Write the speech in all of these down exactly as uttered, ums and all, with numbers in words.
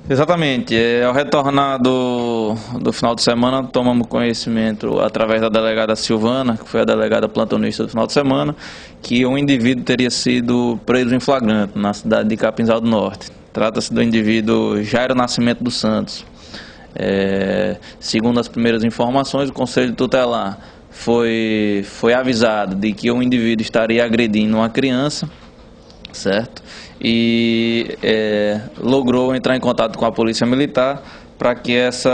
Exatamente. É, ao retornar do, do final de semana, tomamos conhecimento, através da delegada Silvana, que foi a delegada plantonista do final de semana, que um indivíduo teria sido preso em flagrante na cidade de Capinzal do Norte. Trata-se do indivíduo Jairo Nascimento dos Santos. É, segundo as primeiras informações, o Conselho Tutelar foi, foi avisado de que o indivíduo estaria agredindo uma criança, certo? E é, logrou entrar em contato com a Polícia Militar para que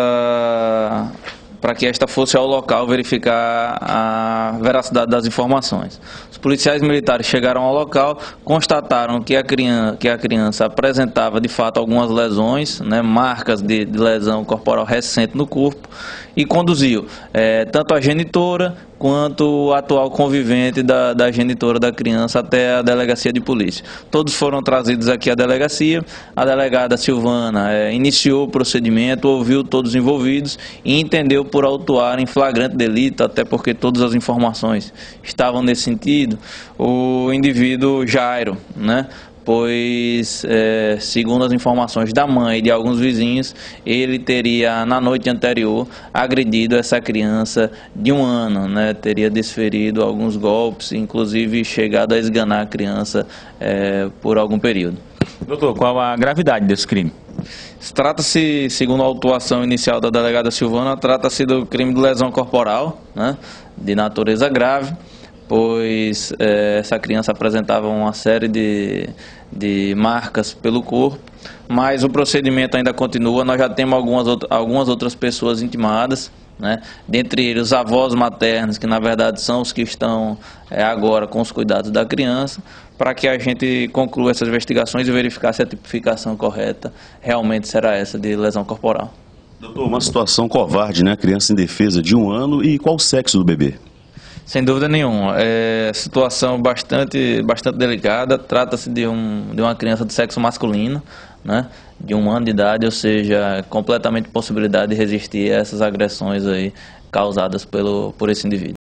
essa para que esta fosse ao local verificar a veracidade das informações. Os policiais militares chegaram ao local, constataram que a criança, que a criança apresentava de fato algumas lesões, né, marcas de, de lesão corporal recente no corpo, e conduziu é, tanto a genitora quanto o atual convivente da, da genitora da criança até a delegacia de polícia. Todos foram trazidos aqui à delegacia. A delegada Silvana é, iniciou o procedimento, ouviu todos os envolvidos e entendeu por autuar em flagrante delito, até porque todas as informações estavam nesse sentido, o indivíduo Jairo, né? Pois, é, segundo as informações da mãe e de alguns vizinhos, ele teria, na noite anterior, agredido essa criança de um ano, né? Teria desferido alguns golpes, inclusive chegado a esganar a criança é, por algum período. Doutor, qual a gravidade desse crime? Trata-se, segundo a autuação inicial da delegada Silvana, trata-se do crime de lesão corporal, né? De natureza grave, pois é, essa criança apresentava uma série de, de marcas pelo corpo, mas o procedimento ainda continua. Nós já temos algumas, algumas outras pessoas intimadas, né? Dentre eles os avós maternos, que na verdade são os que estão é, agora com os cuidados da criança, para que a gente conclua essas investigações e verificar se a tipificação correta realmente será essa de lesão corporal. Doutor, uma situação covarde, né? Criança indefesa de um ano, e qual o sexo do bebê? Sem dúvida nenhuma, é situação bastante, bastante delicada. Trata-se de, um, de uma criança de sexo masculino, né, de um ano de idade, ou seja, completamente possibilidade de resistir a essas agressões aí causadas pelo, por esse indivíduo.